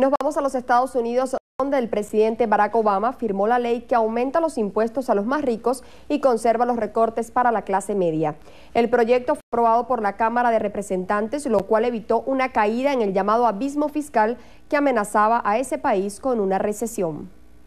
Nos vamos a los Estados Unidos, donde el presidente Barack Obama firmó la ley que aumenta los impuestos a los más ricos y conserva los recortes para la clase media. El proyecto fue aprobado por la Cámara de Representantes, lo cual evitó una caída en el llamado abismo fiscal que amenazaba a ese país con una recesión.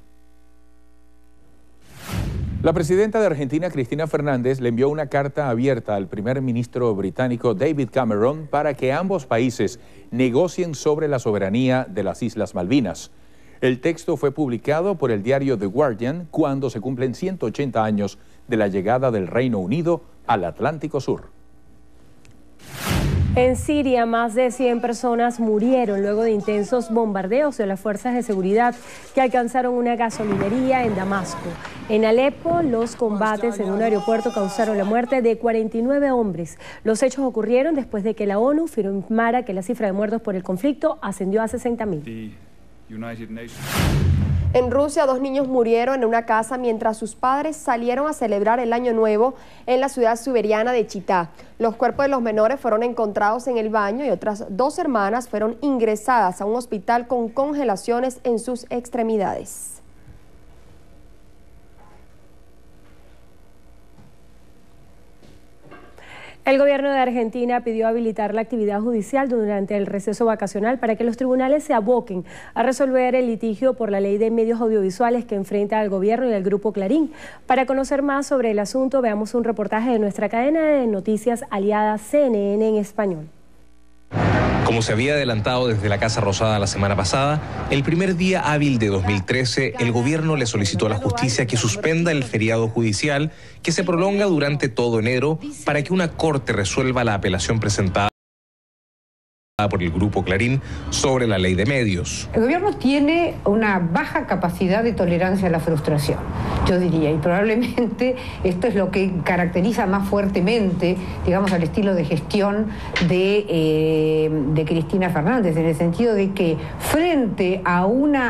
La presidenta de Argentina, Cristina Fernández, le envió una carta abierta al primer ministro británico David Cameron para que ambos países negocien sobre la soberanía de las Islas Malvinas. El texto fue publicado por el diario The Guardian cuando se cumplen 180 años de la llegada del Reino Unido al Atlántico Sur. En Siria, más de 100 personas murieron luego de intensos bombardeos de las fuerzas de seguridad que alcanzaron una gasolinería en Damasco. En Alepo, los combates en un aeropuerto causaron la muerte de 49 hombres. Los hechos ocurrieron después de que la ONU firmara que la cifra de muertos por el conflicto ascendió a 60.000. En Rusia, 2 niños murieron en una casa mientras sus padres salieron a celebrar el Año Nuevo en la ciudad siberiana de Chitá. Los cuerpos de los menores fueron encontrados en el baño y otras 2 hermanas fueron ingresadas a un hospital con congelaciones en sus extremidades. El gobierno de Argentina pidió habilitar la actividad judicial durante el receso vacacional para que los tribunales se aboquen a resolver el litigio por la ley de medios audiovisuales que enfrenta al gobierno y al grupo Clarín. Para conocer más sobre el asunto, veamos un reportaje de nuestra cadena de noticias aliada CNN en español. Como se había adelantado desde la Casa Rosada la semana pasada, el primer día hábil de 2013, el gobierno le solicitó a la justicia que suspenda el feriado judicial que se prolonga durante todo enero para que una corte resuelva la apelación presentada por el grupo Clarín sobre la ley de medios. El gobierno tiene una baja capacidad de tolerancia a la frustración, yo diría, y probablemente esto es lo que caracteriza más fuertemente, digamos, al estilo de gestión de Cristina Fernández, en el sentido de que frente a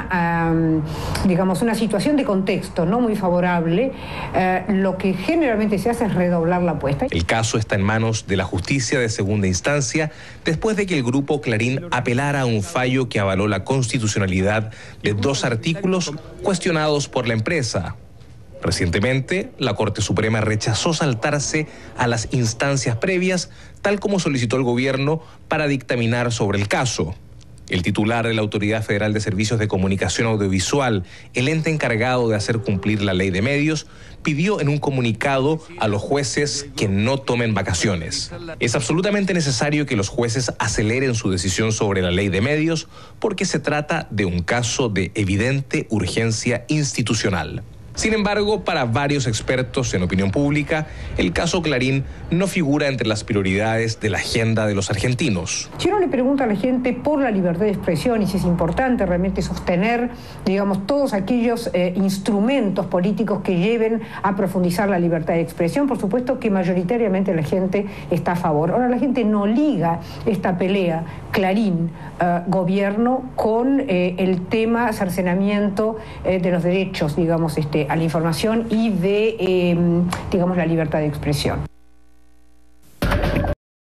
digamos, una situación de contexto no muy favorable, lo que generalmente se hace es redoblar la apuesta. El caso está en manos de la justicia de segunda instancia después de que el grupo Clarín apelara a un fallo que avaló la constitucionalidad de 2 artículos cuestionados por la empresa. Recientemente, la Corte Suprema rechazó saltarse a las instancias previas, tal como solicitó el gobierno para dictaminar sobre el caso. El titular de la Autoridad Federal de Servicios de Comunicación Audiovisual, el ente encargado de hacer cumplir la ley de medios, pidió en un comunicado a los jueces que no tomen vacaciones. Es absolutamente necesario que los jueces aceleren su decisión sobre la ley de medios porque se trata de un caso de evidente urgencia institucional. Sin embargo, para varios expertos en opinión pública, el caso Clarín no figura entre las prioridades de la agenda de los argentinos. Si uno le pregunta a la gente por la libertad de expresión y si es importante realmente sostener, digamos, todos aquellos instrumentos políticos que lleven a profundizar la libertad de expresión, por supuesto que mayoritariamente la gente está a favor. Ahora, la gente no liga esta pelea Clarín, gobierno, con el tema cercenamiento de los derechos, digamos, a la información y de, digamos, la libertad de expresión.